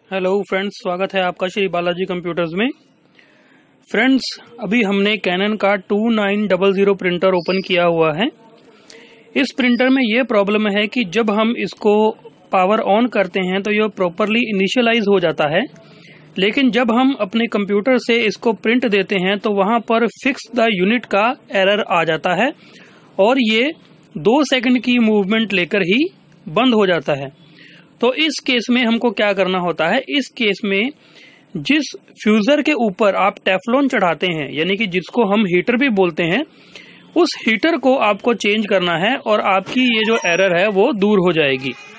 Hello friends, स्वागत है आपका श्री बालाजी कंप्यूटर्स में। फ्रेंड्स, अभी हमने कैनन का 2900 प्रिंटर ओपन किया हुआ है। इस प्रिंटर में ये प्रॉब्लम है कि जब हम इसको पावर ऑन करते हैं तो ये प्रॉपरली इनिशियलाइज हो जाता है, लेकिन जब हम अपने कंप्यूटर से इसको प्रिंट देते हैं तो वहां पर फिक्स द यूनिट का एरर आ जाता है और ये 2 सेकंड की मूवमेंट लेकर ही बंद हो जाता है। तो इस केस में हमको क्या करना होता है, इस केस में जिस फ्यूजर के ऊपर आप टेफ्लॉन चढ़ाते हैं, यानी कि जिसको हम हीटर भी बोलते हैं, उस हीटर को आपको चेंज करना है और आपकी ये जो एरर है वो दूर हो जाएगी।